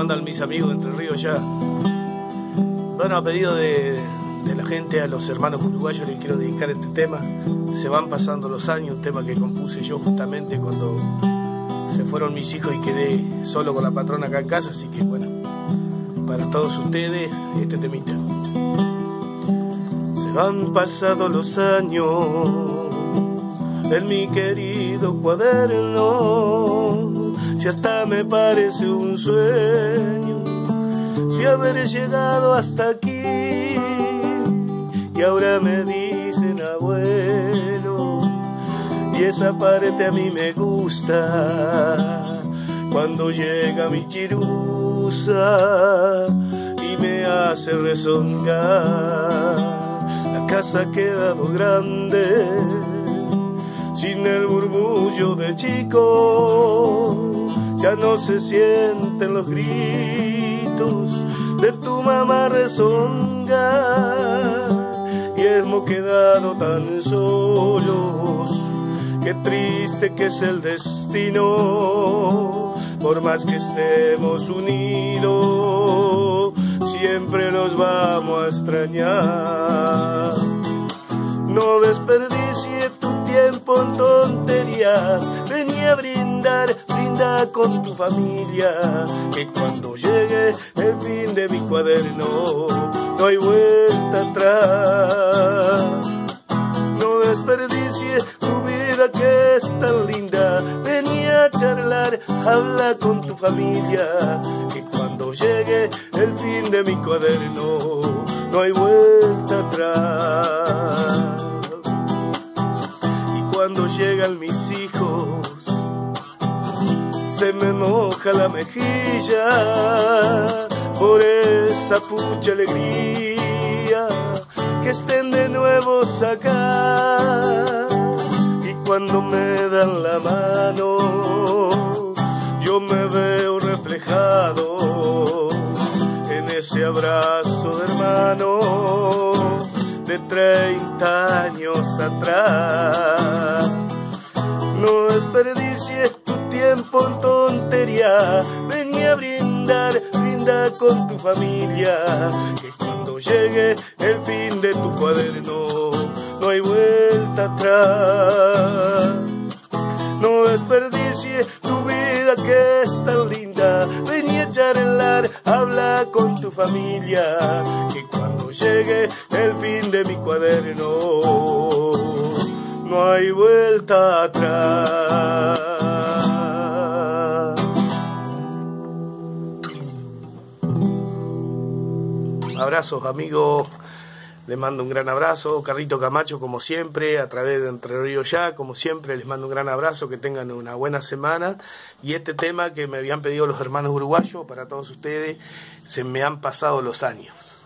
andan mis amigos de Entre Ríos ya? Bueno, a pedido de la gente, a los hermanos uruguayos les quiero dedicar este tema. Se van pasando los años, un tema que compuse yo justamente cuando se fueron mis hijos y quedé solo con la patrona acá en casa, así que bueno, para todos ustedes este temita. Se van pasando los años en mi querido cuaderno, si hasta me parece un sueño de haber llegado hasta aquí, y ahora me dicen abuelo, y esa parte a mí me gusta, cuando llega mi chirusa y me hace rezongar. La casa ha quedado grande, sin el murmullo de chico, ya no se sienten los gritos de tu mamá rezongar, y hemos quedado tan solos. Qué triste que es el destino, por más que estemos unidos, siempre los vamos a extrañar. No desperdicie tu tiempo en tonterías, vení a brindar, brinda con tu familia, que cuando llegue el fin de mi cuaderno, no hay vuelta atrás. No desperdicie tu vida que es tan linda, vení a charlar, habla con tu familia, que cuando llegue el fin de mi cuaderno, no hay vuelta atrás. Y cuando llegan mis hijos, se me moja la mejilla por esa pucha alegría, que estén de nuevo acá. Y cuando me dan la mano, yo me veo reflejado en ese abrazo de hermano de 30 años atrás. No desperdicies tu tiempo en tontería, vení a brindar, brinda con tu familia, que cuando llegue el fin de tu cuaderno, no hay vuelta atrás. No desperdicie tu vida que es tan linda, vení a charlar, habla con tu familia, que cuando llegue el fin de mi cuaderno, no hay vuelta atrás. Abrazos, amigos. Les mando un gran abrazo. Carlito Camacho, como siempre, a través de Entre Ríos ya, como siempre, les mando un gran abrazo, que tengan una buena semana. Y este tema que me habían pedido los hermanos uruguayos, para todos ustedes, se me han pasado los años.